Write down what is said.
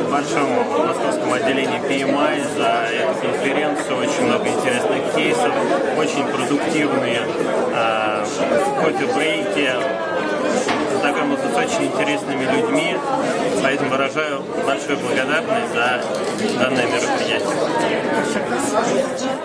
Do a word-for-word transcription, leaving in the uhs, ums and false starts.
большому московскому отделению пи эм ай за эту конференцию. Очень много интересных кейсов, очень продуктивные э, кофе-брейки, знакомился с очень интересными людьми, поэтому выражаю большую благодарность за данное мероприятие.